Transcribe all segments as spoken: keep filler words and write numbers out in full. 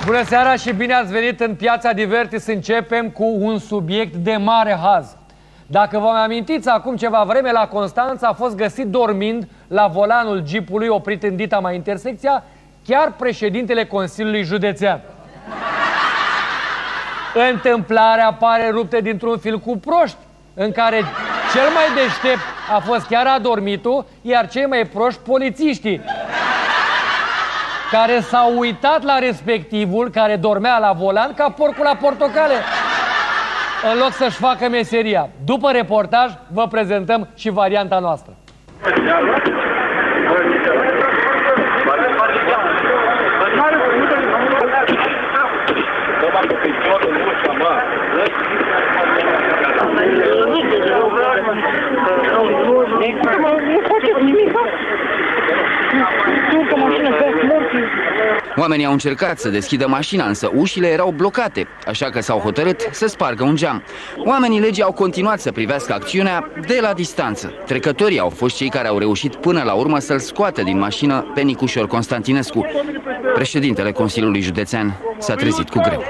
Bună seara și bine ați venit în Piața Divertis. Începem cu un subiect de mare haz. Dacă vă mai amintiți, acum ceva vreme la Constanța a fost găsit dormind la volanul jeepului oprit în dita mai intersecția chiar președintele Consiliului Județean. Întâmplarea pare ruptă dintr-un film cu proști, în care cel mai deștept a fost chiar adormitul, iar cei mai proști polițiștii, care s-au uitat la respectivul care dormea la volan ca porcul la portocale, în loc să-și facă meseria. După reportaj, vă prezentăm și varianta noastră. Oamenii au încercat să deschidă mașina, însă ușile erau blocate, așa că s-au hotărât să spargă un geam. Oamenii legii au continuat să privească acțiunea de la distanță. Trecătorii au fost cei care au reușit până la urmă să-l scoată din mașină pe Nicușor Constantinescu. Președintele Consiliului Județean s-a trezit cu greu.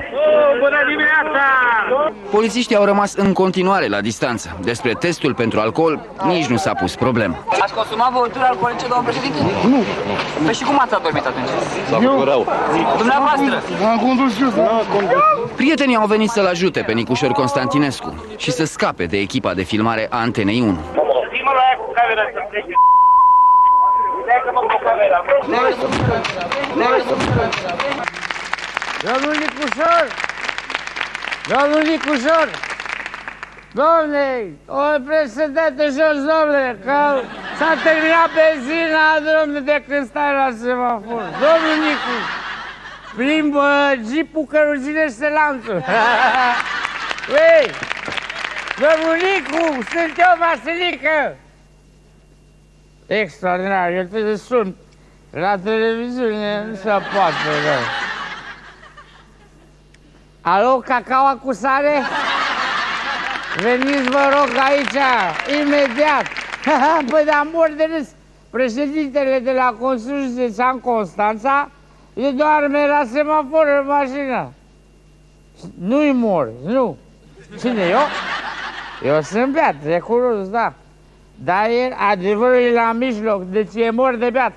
Polițiștii au rămas în continuare la distanță. Despre testul pentru alcool nici nu s-a pus problemă. Ați consumat băuturi alcoolice, domnul președinte? Nu. Păi și cum ați adormit atunci? S-a făcut rău. Dumneavoastră? Am condus eu. Prietenii au venit să-l ajute pe Nicușor Constantinescu și să scape de echipa de filmare a Antenei unu. Zi-mă la aia cu camera să plece. Uite-că-mă cu camera. Domnul Nicușor! Domnul Nicușor! Domne, o președinte jos, domnule, că s-a terminat benzina, domnule, de când stai la semafor. Domnul Nicu, plimbă jeepul căruginește lanțul. Ei, domnul Nicu, sunt eu, Vasilică! Extraordinar, eu trebuie să sun la televiziune, nu se poate, da. Alo, cacaua cu sare? Veniți, vă rog, aici, imediat. Păi, dar mor de râs. Președintele de la Consiliul Județean Constanța e doarme la semafor în mașină. Nu-i mor, nu. Cine, eu? Eu sunt beat, recunosc, da. Dar e, adevărul e la mijloc, deci e mor de beat.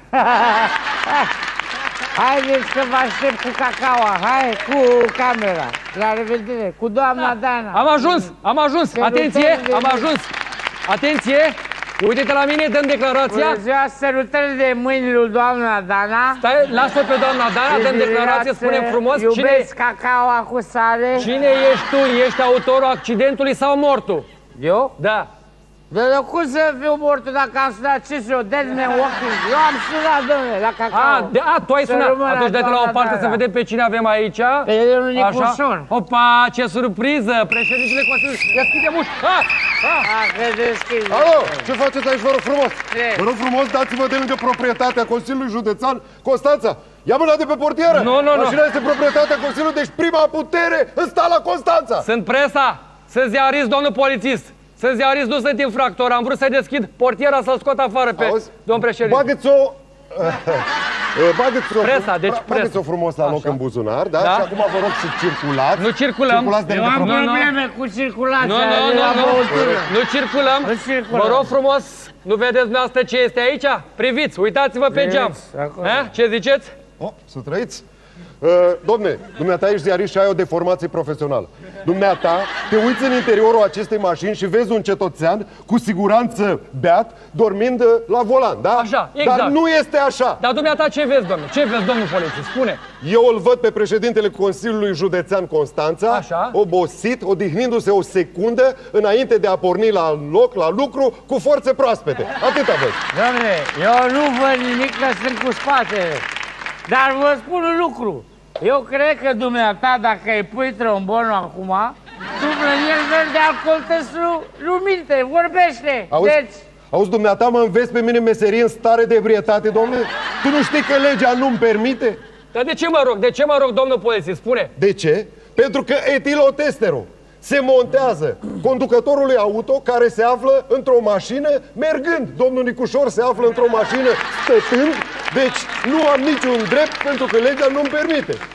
Haideți să vă aștept cu cacaua, hai, cu camera. La revedere, cu doamna da. Dana. Am ajuns, am ajuns, atenție, am ajuns. Atenție, uite-te la mine, dăm declarația. Bună ziua, sărutări de mâini lui doamna Dana. Stai, lasă pe doamna Dana, dăm declarație, spunem frumos. Iubesc cine... cacaua cu sare. Cine ești tu? Ești autorul accidentului sau mortul? Eu? Da. De cum să fiu mortul dacă am sunat ce să-o dead man walking? Eu am sunat, domnule, la cacao. A, de, a tu ai sunat. Atunci dă-te la o parte să vedem pe cine avem aici. Pe domnul Nicușor. Opa, ce surpriză! Președintele Consiliului. Ia schide ușa. Ha! Ha! Ha, că deschide. Alo, ce faceți aici, vă rog frumos? Vă rog frumos, dați-vă de lângă proprietatea Consiliului Județean Constanța. Ia mâna de pe portieră. Nu, nu, nu. Mașina este proprietatea Consiliului, deci prima putere înstă la Constanța. Sunt presa. Sunt ziarist, domnul polițist. Sunt ziarist, nu sunt infractor. Am vrut să deschid portiera să-l scot afară pe domn președinte. Bagăți-o... Bagăți-o presa, deci bagăți-o frumos la loc așa. În buzunar, da? Da? Și acum vă rog să circulați. Nu circulăm. Circulați de Eu am probleme cu circulația. Nu, nu, nu, nu. Nu circulăm. Nu circulăm. Vă rog frumos, nu vedeți dumneavoastră ce este aici? Priviți, uitați-vă pe geam. Ce ziceți? Oh, să trăiți. Uh, domne, dumneata ești ziarist și ai o deformație profesională. Dumneata, te uiți în interiorul acestei mașini și vezi un cetățean cu siguranță beat, dormind la volan, da? Așa, exact. Dar nu este așa. Dar dumneata ce vezi, domnule? Ce vezi, domnul polițist? Spune. Eu îl văd pe președintele Consiliului Județean Constanța, așa, obosit, odihnindu-se o secundă înainte de a porni la loc, la lucru, cu forțe proaspete. Atâta văd. Dom'le, eu nu văd nimic că sunt cu spatele. Dar vă spun un lucru. Eu cred că dumneata, dacă îi pui trombonul acum, tu el verde alcool testul nu minte, vorbește. Auzi? Deci... Auzi, dumneata, mă înveți pe mine meserie în stare de ebrietate, domnule? Tu nu știi că legea nu-mi permite? Dar de ce mă rog? De ce mă rog, domnul polițist? Spune. De ce? Pentru că etilotesterul se montează conducătorului auto care se află într-o mașină mergând. Domnul Nicușor se află într-o mașină stătând, deci nu am niciun drept pentru că legea nu-mi permite.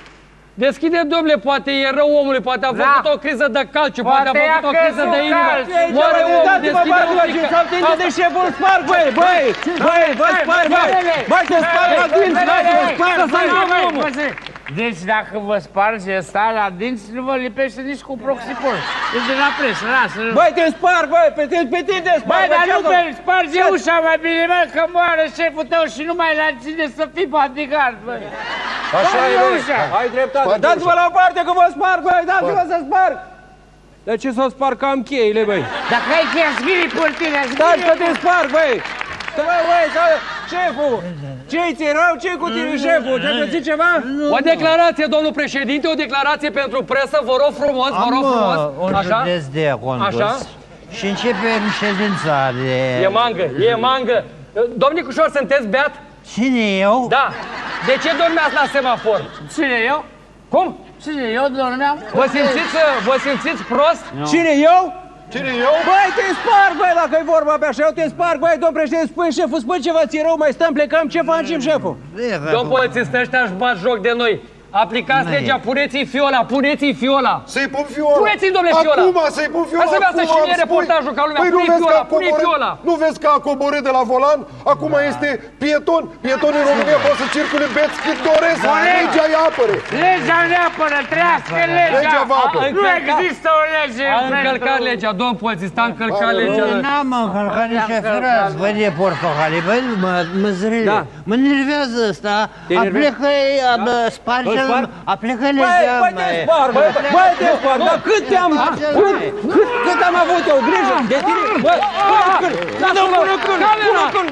Deschide, domnule, poate e rău omului, poate a făcut Da. o criză de calciu, poate, Poate a făcut i-a o criză de căzut inimă. calciu. Moare omul, Dați-mă deschide bani, un bă, pic. și s-au tinde de șeful sparg, băi, băi, băi, vă sparg, băi, băi, te sparg la dinți, băi, te sparg, băi. Deci dacă vă sparge ăsta la dinți, nu vă lipește nici cu proxipol. Deci de la presă, lasă. Băi, te sparg, băi, pe tine, pe tine te sparg, Băi, dar nu ce-o- te sparge ușa mai bine, bă, că moare șeful tău și nu mai la ține să fii bodyguard, băi. Așa e, Sparge băi, ușa. ai dreptate. Sparge Dați-vă ușa. la o parte că vă sparg, băi, dați-vă să sparg. De ce să o sparg că am cheile, băi? Dacă ai cheia, scrie părtine, Dați că te sparg, băi. Să băi, băi, să... Șeful, ce-i ți rău? Ce-i cu tine, șeful? Ți-a pățit ceva? O declarație, domnul președinte, o declarație pentru presă, vă rog frumos, vă rog frumos. Am un Așa? județ de condus. Așa? Și începem ședința de... E mangă, e mangă. Domnicușor, sunteți beat? Cine eu? Da. De ce dormeați la semafor? Cine eu? Cum? Cine eu dormeam? Vă simțiți, vă simțiți prost? Cine, eu? Cine eu? Băi, te sparg, băi, dacă e vorba pe așa, eu te sparg, băi, domn președinte, spui șeful, spui ceva, ți-e rău, mai stăm, plecăm, ce facem, șeful? Domn polițist, ăștia își bat joc de noi. Aplicați Nu e. legea, puneți-i fiola, puneți-i fiola. Să-i pun fiola. Puneți-i, domnule, fiola. Acum să-i pun fiola. Hai să vedem acum și am mie spus. reportajul ca lumea. Păi, Pune-i nu vezi că fiola, a pune-i coborât- fiola. Nu vezi că a coborât de la volan? Acum este pieton. Pieton în România pot să circule beți cât doresc. Legea îi apără. Legea ne apără, trească legea! Legea vă apără. Nu există o lege A încălcat legea, domn polițist, a încălcat legea. N-am încălcat nici fraz, băi, de portocali, băi, mă, mă zrele, Da. mă nervează ăsta, Te nervează? aplecă, sparge, Îl sparg? aplecă Băi, legea, băi, te sparg, băi, băi, te sparg, dar cât te-am, cât, cât, cât am avut eu grijă de tine, băi, pune cât, pune pune cât, pune cât,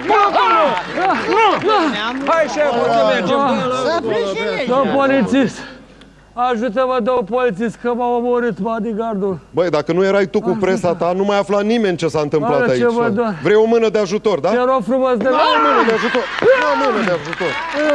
pune cât, hai șeful, să mergem, să aplece legea. Domn polițist, ajută-mă, domn polițist, că m-a omorât bodyguardul. Băi, dacă nu erai tu cu presa ta, nu mai afla nimeni ce s-a întâmplat Oare, ce aici. vă dă? Vrei o mână de ajutor, da? Te rog frumos de la... O mână de ajutor. O mână de ajutor.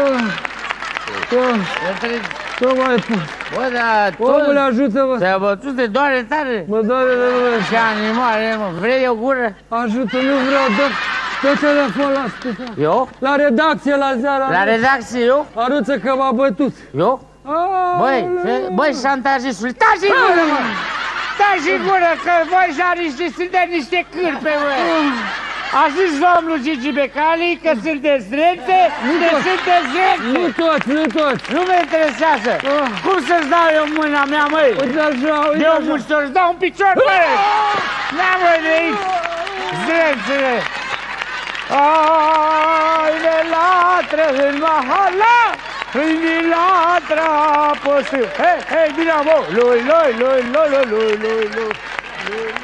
Nu mai pot. Bă, dar Omule, tot ajută-mă. te-a bătut de doare tare. Mă doare de lume. Ce animale, mă, vrei o gură? Ajută, nu vreau, dă pe telefon la spital. Eu? La redacție, la ziara. La redacție, eu? Arăță că m-a bătut. Eu? Băi, fe- băi, șantajistul, taci în gură, mă! Taci în gură, că voi jariști sunteți niște cârpe, mă! A zis domnul Gigi Becali că sunteți drepte, că sunteți drepte! Nu toți, nu toți. Nu mă interesează! Cum să-ți dau eu mâna mea, măi? Uite așa, uite De o așa. muștor, îți dau un picior, măi! N-am mă de aici! Zdrențele! Ai de latră în mahala, în latră apăsă. Hei, hei, dinamo! Lui, lui, lui, lui, lui, lui, lui, lui.